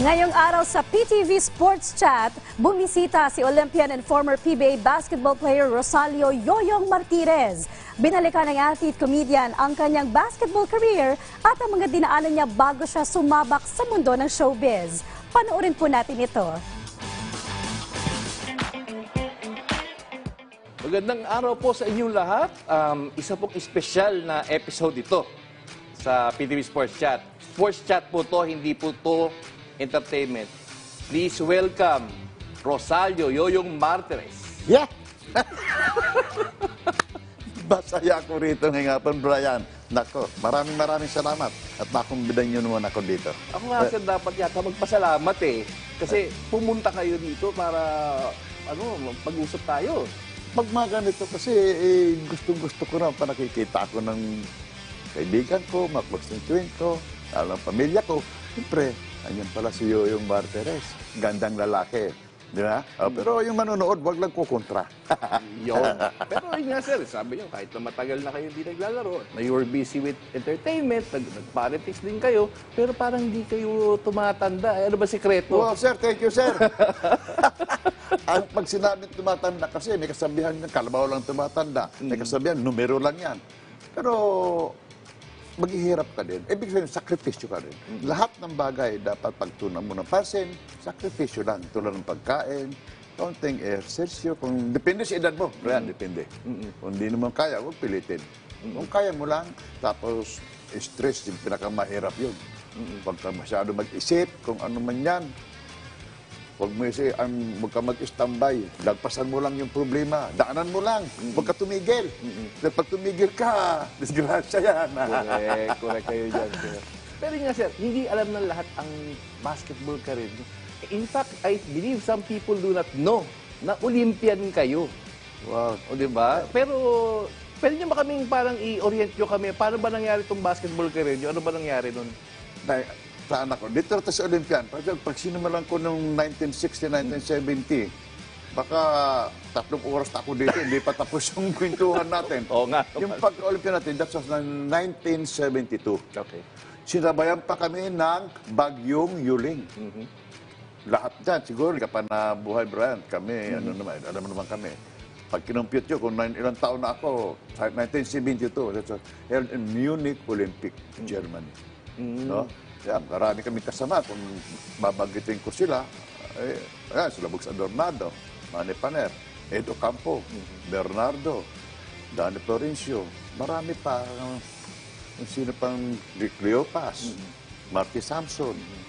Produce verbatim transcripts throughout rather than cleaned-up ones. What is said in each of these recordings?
Ngayong araw sa P T V Sports Chat, bumisita si Olympian and former P B A basketball player Rosalio Yoyong Martirez. Binalikan ng athlete comedian ang kanyang basketball career at ang mga dinaanan niya bago siya sumabak sa mundo ng showbiz. Panoorin po natin ito. Magandang araw po sa inyong lahat. Um, isa pong espesyal na episode ito sa P T V Sports Chat. Sports Chat po to, hindi po to entertainment. Please welcome Rosalio Yoyong Martirez. Yeah! Masaya ako rito ngayong hapon, Brian. Nako, maraming maraming salamat at nakumbidan niyo naman ako dito. Ako nga sir, dapat yata magpasalamat eh. Kasi pumunta kayo dito para ano, pag-usap tayo. Pag mga ganito kasi eh, gustong-gusto ko na pa nakikita ako ng kaibigan ko, mga constituent ko, lalo ang pamilya ko. Siyempre, andyan pala si Yoyong Martirez. Gandang lalaki. Di ba? Oh, pero yung manonood, wag lang kukontra. Yun. Pero yun nga sir, sabi niyo, kahit na matagal na kayo hindi naglalaro, na you were busy with entertainment, nag nag-politics din kayo, pero parang hindi kayo tumatanda. Ano ba sikreto? Wow, sir, thank you, sir. Ang pag sinabing tumatanda kasi, may kasabihan ng kalabaw lang tumatanda. May kasabihan, numero lang yan. Pero maghihirap ka din. Ibig sabihin, sakripisyo ka din. Mm-hmm. Lahat ng bagay dapat pagtunan mo ng pansin, sakripisyo lang. Tulad ng pagkain, kaunting ehersesyo. Kung depende sa edad mo, Brian, mm-hmm. depende. Mm-hmm. Kung hindi naman kaya, huwag pilitin. Mm-hmm. Kung kaya mo lang, tapos stress, yung pinakamahirap yun. Mm-hmm. Huwag ka masyado mag-isip kung ano man yan. Huwag mo isip, um, huwag ka mag-istambay. Lagpasan mo lang yung problema. Daanan mo lang. Mm-hmm. Huwag ka tumigil. Mm-hmm. Pag tumigil ka, disgrasya yan. Correct. Correct kayo dyan, sir. Pero nga, sir, hindi alam ng lahat ang basketball career. In fact, I believe some people do not know na Olympian kayo. Wow. O, diba? Pero, pwede nyo ba kaming parang i-orient nyo kami? Paano ba nangyari itong basketball career nyo? Ano ba nangyari nun? Na, sa anak ko. Dito ito sa Olympian. Pag, pag sinumalan ko noong nineteen sixty, nineteen seventy, baka tatlong oras na ako dito, hindi pa tapos yung kwentuhan natin. Oo nga. Yung pag-Olympian natin, that was nineteen seventy-two. Okay. Sinabayan pa kami ng Bagyong Yuling. Mm-hmm. Lahat dyan, siguro, ka pa na buhay, Brian, kami, mm-hmm. ano naman, alam naman kami. Pag kinumpute yun, kung ilang taon na ako, nineteen seventy-two, that's held in Munich Olympic, mm-hmm. Germany. Mm-hmm. No? Kaya marami kami kasama. Kung babanggitin ko sila, eh, ayan, sila Bugs Adornado, Manny Paner, Edo Campo, mm-hmm. Bernardo, Danny Florencio, marami pa. Uh, kung sino pang Rick Leopas, mm-hmm. Marty Sampson. Mm-hmm.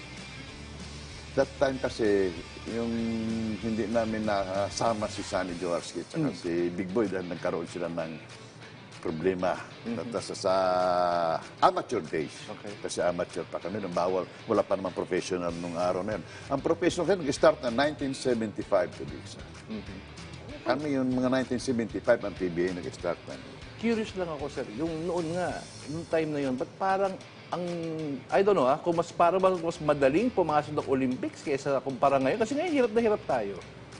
That time kasi, yung hindi namin nasama si Sonny Jaworski at mm-hmm. si Big Boy dahil nagkaroon sila ng problema mm-hmm. sa, sa amateur days. Okay. Kasi amateur pa kami, nung bawal, wala pa naman professional nung araw na yun. Ang professional kayo nag-start na nineteen seventy-five to be exact. Mm-hmm. Kami yung mga nineteen seventy-five ang P B A nag-start na. Curious lang ako, sir. Yung noon nga, yung time na yun, ba't parang ang, I don't know, ah, kung mas parang mas madaling pumasok ng Olympics kaysa kumpara ngayon? Kasi ngayon, hirap na hirap tayo.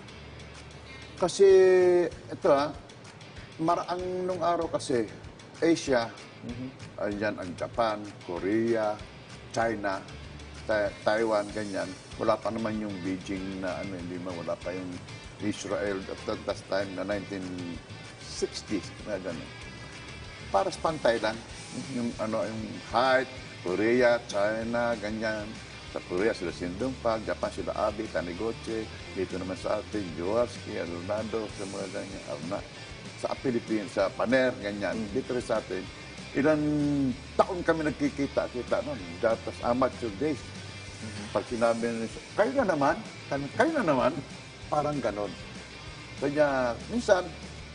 Kasi, ito ah, Marang nung araw kasi, Asia, mm-hmm. ayan ang Japan, Korea, China, Ta Taiwan, ganyan. Wala pa naman yung Beijing na ano, hindi man, wala pa yung Israel at that, that time na nineteen sixties, na gano'n. Para sa pantay lang, mm-hmm. yung ano, yung height, Korea, China, ganyan. Sa Korea sila Sindong Pak, Japan sila Abe, Taniguchi, dito naman sa atin, Jaworski, Alonado, sa mga ganyan, Arna. Sa Pilipinas, sa Paner, ganyan. Mm-hmm. Dito rin sa atin, ilang taon kami nagkikita-kita noon. Dapat amateur days. Mm-hmm. Pag sinabi nila, kayo na naman, kayo na naman, parang ganon. Kanya, minsan,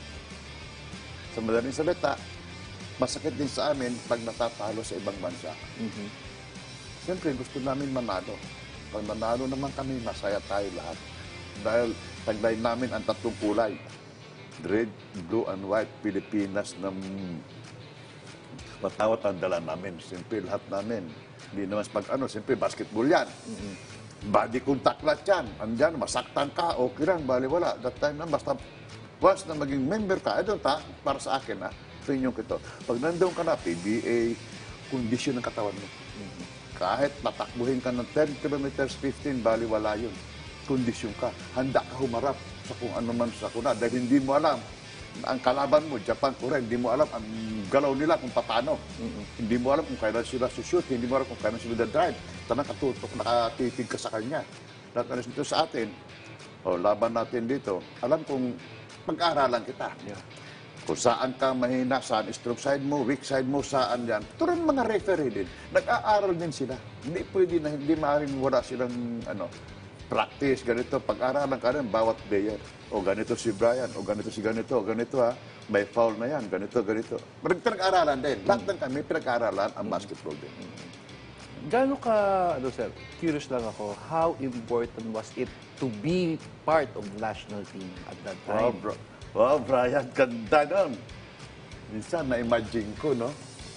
sa madaling salita, masakit din sa amin pag natatalo sa ibang bansa. Mm-hmm. Siyempre, gusto namin manalo. Pag manalo naman kami, masaya tayo lahat. Dahil taglay namin ang tatlong kulay. Red, blue, and white, Pilipinas na matawat ang dala namin. Siyempre, lahat namin. Hindi naman pag ano, siyempre, basketball yan. Mm-hmm. Body contact lahat yan. Andyan, masaktan ka, okay lang, bali wala. That time na, basta once na maging member ka, I don't ha, para sa akin ha, opinion ko ito. Pag nandoon ka na, P B A, kondisyon ng katawan mo. Mm-hmm. Kahit tatakbuhin ka ng ten kilometers, fifteen, baliwala yun. Kondisyon ka. Handa ka humarap sa kung ano man sa kuna. Dahil hindi mo alam. Ang kalaban mo, Japan, Korea, hindi mo alam ang galaw nila kung paano. Mm-hmm. Hindi mo alam kung kailan sila sushoot. Hindi mo alam kung kailan sila drive. Tanang katutok, nakatitig ka sa kanya. Lahat na ito sa atin. O, laban natin dito. Alam kung pag-aaralan kita. Yeah. Kung saan ka mahina, saan strong side mo, weak side mo, saan yan. Turan mga referee din. Nag-aaral din sila. Hindi pwede na, hindi maaaring wala silang ano, practice, ganito. Pag-aaralan ka rin, bawat player. O ganito si Brian, o ganito si ganito, o ganito ha. May foul na yan, ganito, ganito. Pinag-aaralan din. Lahat ng kami, pinag-aaralan ang basketball din. Gaano ka, ano sir, curious lang ako, how important was it to be part of the national team at that Wow, time? bro. Wow, Brian, ganda nun. Minsan, na-imagine ko, no?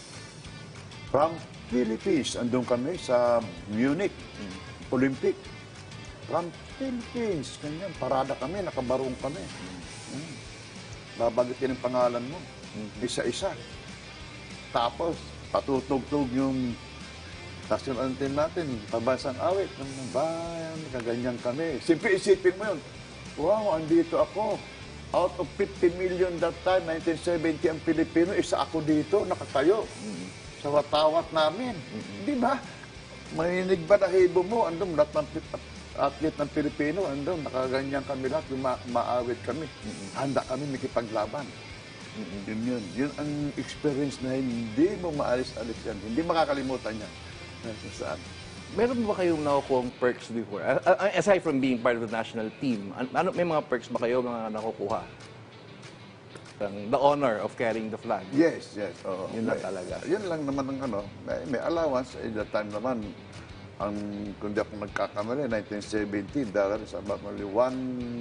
From Philippines, andun kami sa Munich, Olympic. From Philippines, ganyan, parada kami, nakabarong kami. Hmm. Babagitin ang pangalan mo, isa-isa. Tapos, patutugtog yung national anthem natin, pabasang awit, ng bayan, kaganyan kami. Siyempre, isipin mo yun, wow, andito ako. Out of fifty million that time, nineteen seventy, ang Pilipino, isa ako dito, nakatayo. Mm-hmm. Sa watawat namin. Mm-hmm. Di ba? Marinig ba na hibo mo? Andun, lahat ng athlete ng Pilipino, andun, nakaganyan kami lahat, ma maawit kami. Mm-hmm. Handa kami makipaglaban. Mm-hmm. Yun yun. Yun ang experience na hindi mo maalis-alis yan. Hindi makakalimutan yan. Saan? Meron ba kayong nakukuha perks before? Uh, uh, aside from being part of the national team, ano, may mga perks ba kayo mga nakukuha? The honor of carrying the flag. Yes, yes. Oo. Yun lang talaga. Yun lang naman ang ano. May, may allowance. At that time naman, ang, kung di ako nagkakamali, nineteen seventy, dollar is about only one,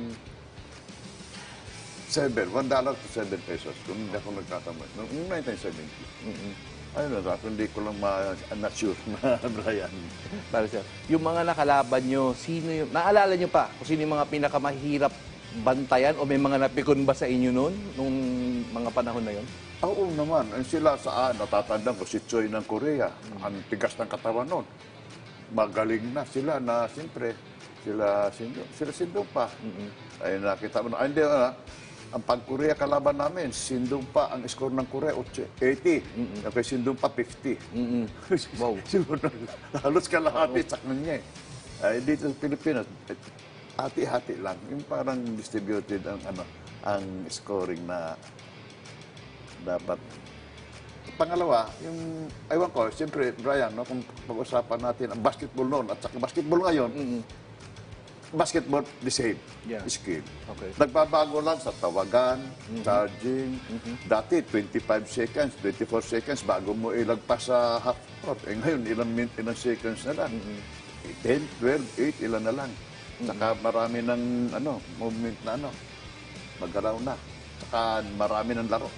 seven, one dollar to seven pesos. Kung hindi ako nagkakamali. Noong nineteen seventy. Mm-hmm. Ayun na, hindi ko lang ma-not sure na, Brian. Para sir, yung mga nakalaban nyo, sino yung, naalala nyo pa kung sino yung mga pinakamahirap bantayan o may mga napikon ba sa inyo noon, nung mga panahon na yun? Oo naman. Ang sila saan, natatandaan ko, si Choi ng Korea. Mm-hmm. Ang tigas ng katawan noon. Magaling na sila na, siyempre, sila Sindong, sila Sindong pa. Mm-hmm. Ay nakita mo na, ay, hindi na, ang pag-Korea kalaban namin, Sindong pa, ang score ng Korea, eighty. Mm-hmm. Okay, Sindong pa, fifty. Mm-hmm. Wow. Halos kalahati sa kanya eh. Ay, dito sa Pilipinas, hati-hati lang. Yung parang distributed ang, ano, ang scoring na dapat. Pangalawa, yung, aywan ko, siyempre, Brian, no, kung pag-usapan natin ang basketball noon at saka basketball ngayon, mm-hmm. basketball, the same. Yeah. Skill. Okay. Nagbabago lang sa tawagan, mm-hmm. charging. Mm-hmm. Dati, twenty-five seconds, twenty-four seconds bago mo ilagpas sa half court. Eh ngayon, ilang, ilang seconds na lang. Mm-hmm. ten, twelve, eight, ilan na lang. Mm-hmm. Saka marami ng ano, movement na ano, magalaw na. Saka marami ng laro.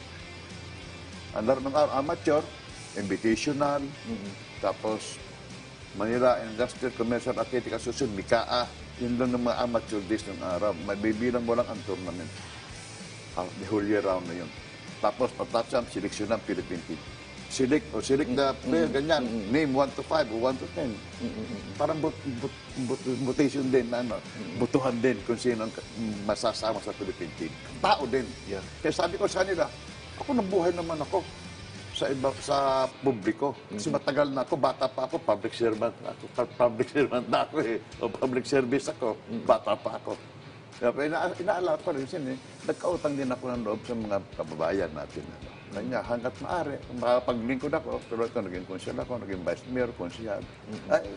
Ang laro ng amateur, invitational, mm-hmm. tapos Manila Industrial Commercial Athletic Association, M I C A A. Yun lang ng mga amateur days ng araw. May bibilang mo lang ang tournament. Uh, the whole year round na yun. Tapos, patatsyam, seleksyon ng Philippine team. Select, o select the player, mm-hmm. ganyan. Mm-hmm. Name one to five o one to ten. Mm-hmm. Parang but, but, but, mutation din, ano, mm-hmm. butuhan din kung sino ang masasama sa Philippine team. Tao din. Yeah. Kaya sabi ko sa kanila, ako nabuhay naman ako sa iba, sa publiko. Kasi matagal na ako, bata pa ako, public servant na ako. Public servant na ako eh. O public service ako, bata pa ako. Kaya ina inaalala ko rin siya eh. Nagkautang din ako ng loob sa mga kababayan natin. Ano. Kanya, hanggat maaari, makapaglingkod ako, pero ito, naging konsyal ako, naging vice mayor, konsyal. Mm-hmm. Ay,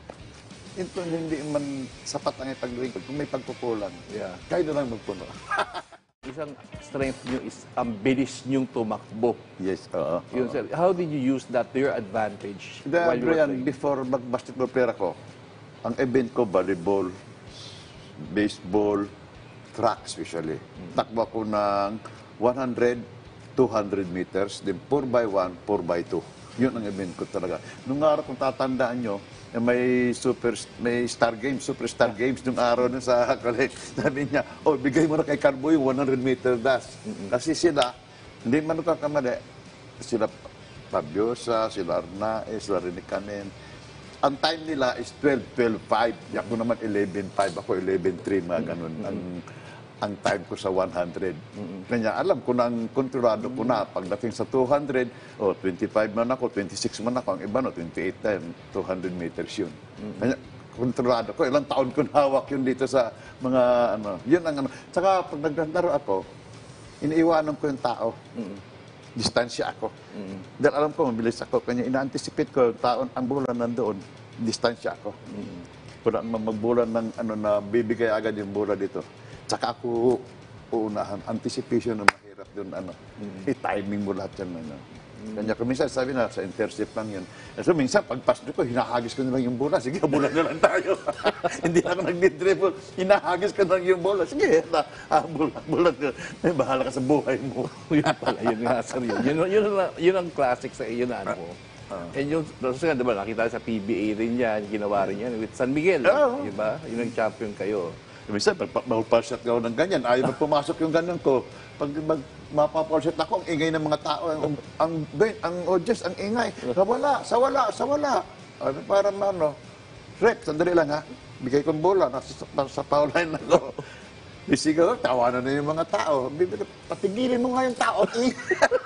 ito hindi man sapat ang ipaglingkod. Kung may pagkukulang, yeah. Kayo na lang magpuno. Isang strength nyo is ang bilis nyong tumakbo. Yes, oo. Uh, Yun, uh, sir. How did you use that to your advantage the, while you were Brian, playing? before mag-basketball player ako, ang event ko, volleyball, baseball, track especially. Hmm. Takbo ako ng one hundred, two hundred meters, then four by one, four by two. Yun ang event ko talaga. Nung araw, kung tatandaan nyo, may super may star games, superstar games nung araw na sa college. Sabi niya, oh, bigay mo na kay Carbo yung one hundred meter dash. Mm-hmm. Kasi sila, hindi man nagkakamali, sila Fabiosa, sila Arnae, sila Rene Canen, ang time nila is twelve twelve five. Ako naman eleven five, ako eleven three, mga ganun. Ang, ang time ko sa one hundred. Kanya alam ko na, ang kontrolado ko na. Pagdating sa two hundred, oh, twenty-five man ako, twenty-six man ako. Ang iba no, twenty-eight time, two hundred meters yun. Kanya, kontrolado ko. Ilang taon ko hawak yun dito sa mga ano. Yun ang ano. Tsaka pag naglalaro ako, iniiwanan ko yung tao. Distansya ako. Dahil alam ko, mabilis ako. Kanya ina-anticipate ko yung taon, ang bulan nandoon, distansya ako. Wala naman magbulan ng ano na bibigay agad yung bola dito. Tsaka ako uunahan, anticipation na mahirap doon, ano. I-timing mo lahat yan, ano. Kanya ko minsan sabi na, sa intercept lang yun. So minsan, pagpas ko, hinahagis ko na lang yung bola. Sige, bola na lang tayo. Hindi lang ako nag-dribble. Hinahagis ko na lang yung bola. Sige, na, ah, bola, bola. Eh, bahala ka sa buhay mo. Yun pala, yun nga, sir. Yun, yun, yun, yun, yun ang classic sa iyo na ano. And yung, kasi nga, diba, nakita sa P B A rin yan, ginawa rin yan with San Miguel. Oo. Diba? Yun ang champion kayo. Minsan, pag mapapalshot ka ng ganyan, ayaw mo pumasok yung ganyan ko. Pag mag, mapapalshot ako, ang ingay ng mga tao, ang, ang, ang, ang audience, ang ingay. Sa wala, sa wala, sa wala. Ano, para ano, Rex, sandali lang ha. Bigay kong bola, nasa sa, sa foul line ako. Isigaw, tawanan na yung mga tao. Bibili, patigilin mo nga yung tao. Ang ingay,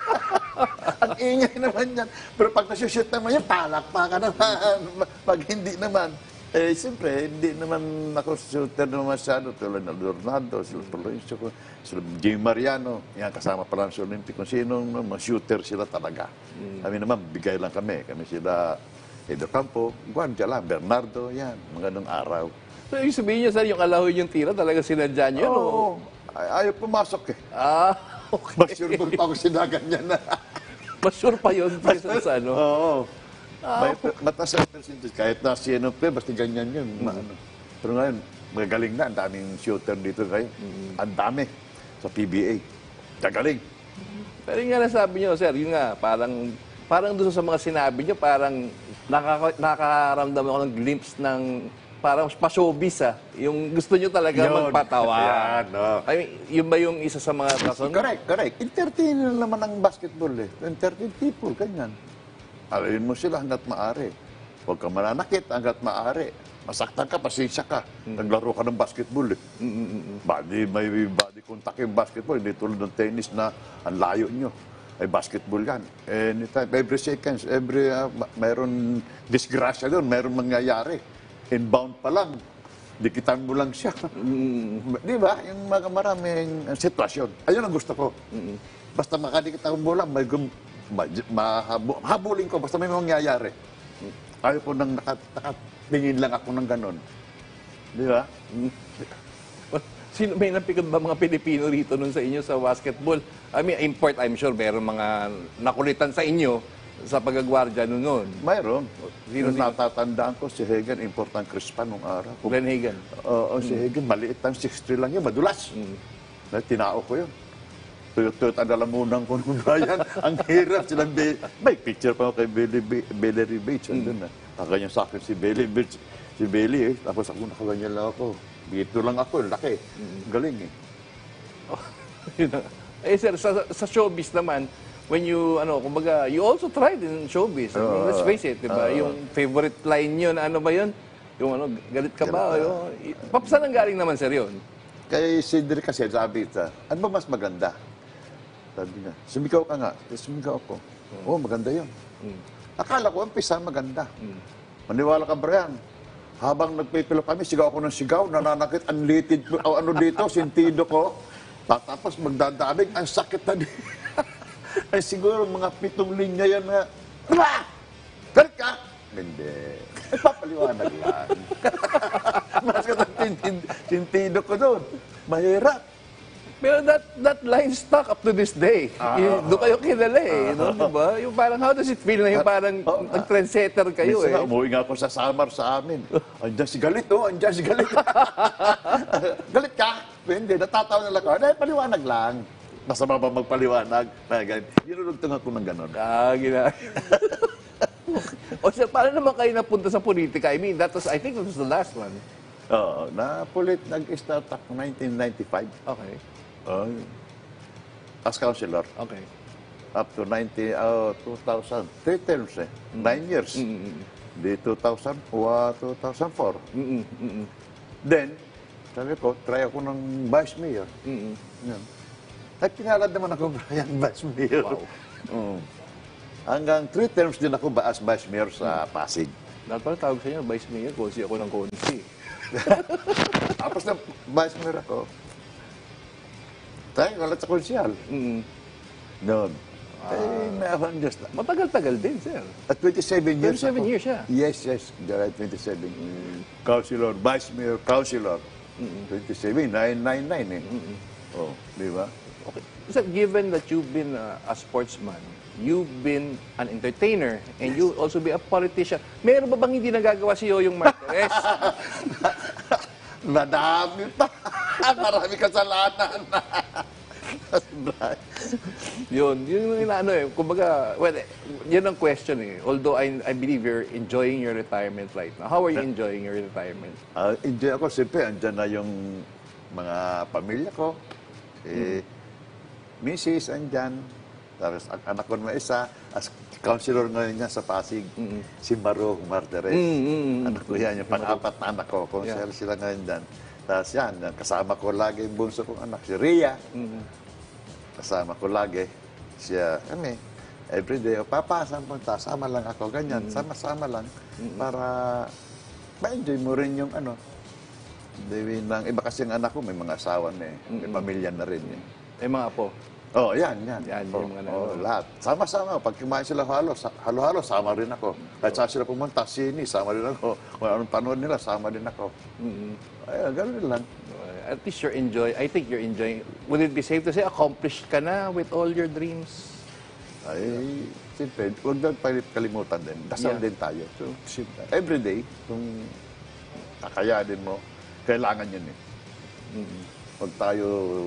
ang ingay naman yan. Pero pag nasushoot naman yan, palakpakan naman. Pag hindi naman, eh, siyempre, hindi naman ako shooter na masyado. Tulad na Leonardo, sila Florencio, sila Jimmy Mariano. Yan, kasama pa lang sa Olympic. Kung sinong mga shooter sila talaga. Mm. Kami naman, bigay lang kami. Kami sila, Edo Campo, Guardia lang, Bernardo, yan. Mga ganung araw. So, yung sabihin niyo, sir, yung alahoy yung tira, talaga sinadya niyo, Oo. no? Ay, ayaw pumasok eh. Ah, okay. Mas sure pa ako sinaganyan na. Mas sure pa yun, kaysa sa ano? Oo. May, mataas ang percentage. Kahit na C N O P, basta ganyan yun. Maano. Pero ngayon, magaling na. Ang daming shooter dito ngayon. Ang dami sa P B A. Gagaling. Pero yung nga nasabi niyo, sir, yun nga, parang, parang doon sa mga sinabi niyo, parang nakaka, nakakaramdam ako ng glimpse ng parang pa-showbiz, ah. Yung gusto niyo talaga Yun. magpatawa. Yan, no. I mean, yun ba yung isa sa mga rason? Correct, correct. Entertain naman ang basketball eh. Entertain people, ganyan. Alayin mo sila hanggat maaari. Huwag ka mananakit hanggat maaari. Masaktan ka, pasensya ka. Naglaro ka ng basketball eh. Body, may body contact yung basketball. Hindi tulad ng tennis na ang layo nyo. Ay basketball yan. Anytime, every seconds, every, uh, mayroon disgrasya doon, mayroon mangyayari. Inbound pa lang. Dikitan mo lang siya. Di ba? Yung mga maraming sitwasyon. Ayun ang gusto ko. Basta makadikit akong bola, may gum mahabulin ko, basta may mangyayari. Ayaw ko nang nakat, nakatingin lang ako ng ganon. Di ba? Sino, may napikot ba mga Pilipino rito nun sa inyo sa basketball? I mean, import, I'm sure, meron mga nakulitan sa inyo sa pagagwardya nun noon. Mayroon. Sino, Yung sino? natatandaan ko, si Hagan, important Crispa nung araw. Glenn Hagan. Oo, si Hagan, maliit lang, six three lang yun, madulas. Mm. Tinao ko yun. Tuyot-tuyot ang dalamunang ko nung Brian. Ang hirap silang, may picture pa ako kay Billy, Billy Bates. Mm. Andun na. Nakaganyan sa akin si Billy Bates. Si Billy eh. Tapos ako nakaganyan lang ako. Dito lang ako, laki. Mm. Galing eh. Oh, eh sir, sa, sa showbiz naman, when you, ano, kumbaga, you also tried in showbiz. I mean, Uh, let's face it, di ba? uh, Yung favorite line yun, ano ba yun? Yung ano, galit ka ba? Yung, papsan ang galing naman, sir, yun? Kay Cedric kasi, sabi ita, ano ba mas maganda? Sabi niya, sumigaw ka nga. Sumigaw ako. Oo, oh, maganda yun. Mm. Akala ko, umpisa maganda. Mm. Maniwala ka, Brian. Habang nagpipilo kami, sigaw ako ng sigaw, nananakit, unleated, o ano dito, sentido ko. Tapos magdadamig, ang sakit na dito. Ay siguro mga pitong linya yan na, Diba? Galit ka? Hindi. Ay, papaliwanag lang. Mas ka sentido ko doon. Mahirap. Pero that that line stuck up to this day. Ah. Yung, doon kayo kilala eh, no? Diba? Yung parang, how does it feel na yung parang Oh, nag-trendsetter kayo Minsan eh? nga, umuwi nga ako sa Samar sa amin. Andiyan si Galit, oh. Andiyan si Galit. Galit ka? Hindi, natatawa na lang ako. Ay, paliwanag lang. Basta ba magpaliwanag? Ginulugtong ako ng ganon. Ah, gina. O sir, paano naman kayo napunta sa politika? I mean, that was, I think that was the last one. Oo, napulit, nag-start ako nineteen ninety-five. Okay. Oh, as councilor. Okay. Up to ninety, oh, two thousand. Three terms eh. Nine years. Mm-hmm. Di two thousand, wa two thousand four. Mm-mm, mm-mm, Then, sabi ko, try ako ng vice mayor. mm-mm. Yan. At pinalad naman ako Brian vice mayor. Wow. Mm. Hanggang three terms din ako ba as vice mayor sa Pasig. Dapat pala tawag sa inyo, Vice Mayor, konsi ako ng konsi. Tapos na vice mayor ako. Tayo, kalat sa konsyal. Mm. Noon. Eh, may akong Diyos na. Matagal-tagal din, sir. At twenty-seven years twenty-seven ako. years siya. Yes, yes. July twenty-seven. Councilor, Vice Mayor, Councilor. twenty-seven, nine ninety-nine eh. Oh, di ba? Okay. So, given that you've been uh, a sportsman, you've been an entertainer, and you also be a politician, meron ba bang hindi nagagawa si Yoyong Martirez? Madami pa. Marami kasalanan. Yun, yun yung inaano eh. Kumbaga, well, eh, yun ang question eh. Although I, I believe you're enjoying your retirement right now. How are you enjoying your retirement? Uh, enjoy ako. Siyempre, andyan na yung mga pamilya ko. Eh, Missus andyan. Tapos ang anak ko na isa, as counselor ngayon niya sa Pasig, si Maro Martirez. Mm-mm. Anak ko yan, yung pang-apat na anak ko. Counselor Yeah. sila ngayon dyan. Tapos yan, kasama ko lagi yung bunso kong anak, si Rhea. Kasama ko lagi. Siya, kami, everyday, o papa, saan punta? Sama lang ako, ganyan. Sama-sama lang. Para ma-enjoy mo rin yung ano. Dahil ng iba kasi ang anak ko, may mga asawa na eh. May pamilya na rin eh. Eh mga po. Oh, yan, yan. Yan, oh, yung mga oh, ano. lahat. Sama-sama. Pag kumain sila halo, sa- halo-halo, sama rin ako. Kahit saan sila pumunta, sini, sama rin ako. Kung anong panood nila, sama din ako. Ay, gano'n lang. Uh, At least you're enjoying, I think you're enjoying. Would it be safe to say, accomplished ka na with all your dreams? Ay, siyempre, huwag daw pali- kalimutan din. Dasal Yeah. din tayo. So, siyempre, every day, kung kakayanin mo, kailangan yun eh. Huwag tayo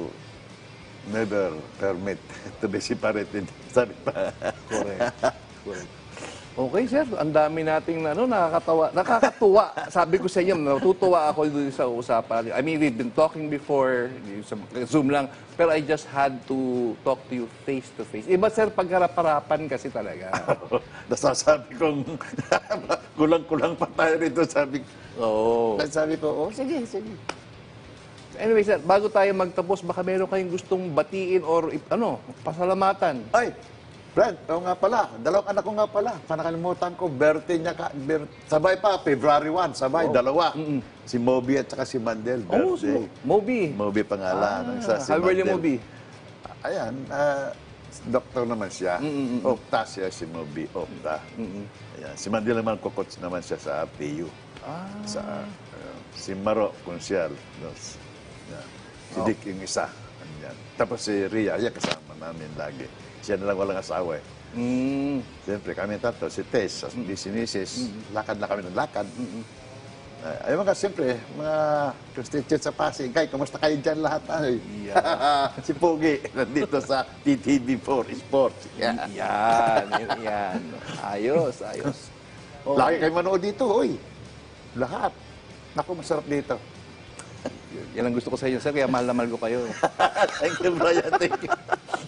never permit to be separated. Sabi pa. Correct. Correct. Okay, sir. Ang dami nating ano, nakakatawa. Nakakatuwa. Sabi ko sa inyo, natutuwa ako dun sa usapan. I mean, we've been talking before, sa Zoom lang, pero I just had to talk to you face to face. Iba, sir, pagharap-harapan kasi talaga. Nasasabi kong kulang-kulang pa tayo rito. Sabi, Oo. sabi ko, oh, sige, sige. Anyway, sir, bago tayo magtapos, baka meron kayong gustong batiin or ano, pasalamatan. Ay, Brad, oo nga pala. Dalawang anak ko nga pala. Panakalimutan ko, birthday niya ka. Bir, sabay pa, February first, sabay, dalawa. Si Moby at saka si Mandel, Oh, si birthday. Mo- Moby. Moby pangalan. Ang isa si Happy birthday, Mandel. Moby. Ayan, ah, doktor naman siya. Opta siya si Moby, Opta. Ayan, si Mandel naman, kukots naman siya sa R T U. Ah. Sa, ah, si Maro, konsyal. Dos. Yan. Si Dick yung isa. Ayan. Tapos si Rhea, yan kasama namin lagi. Siya na lang walang asawa eh. Mm. Siyempre, kami tatlo, si Tess, mm. si Missus, lakad na kami ng lakad. Uh, ayun mga, siyempre, mga constituents sa Pasig. Kay, kumusta kayo dyan lahat? Ay? si Pogi, nandito sa T T V four Sports. Yeah. Yan, yan, yan. Ayos, ayos. Okay. Lagi kayo manood dito, oy. Lahat. Naku, masarap dito. Yan ang gusto ko sa inyo, sir, kaya mahal na mahal ko kayo. Thank you, Brian. Thank you.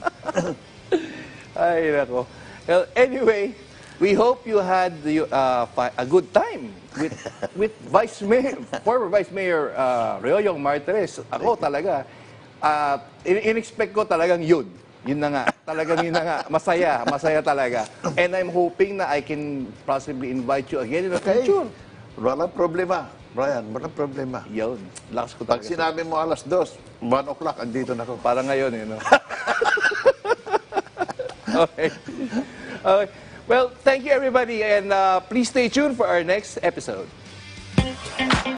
Ay, nako. Well, anyway, we hope you had the, uh, fi- a good time with with Vice Mayor, former Vice Mayor uh, Yoyong Martirez. Ako talaga, uh, in- in-expect ko talagang yun. Yun na nga. Talagang yun na nga. Masaya. Masaya talaga. And I'm hoping na I can possibly invite you again in the Okay. future. Walang problema. Brian, walang problema. Yun. Lakas ko Pag talaga. sinabi mo alas dos, one o'clock, andito na ako. Para ngayon, eh, no? Okay. Okay. Well, thank you everybody, and uh, please stay tuned for our next episode.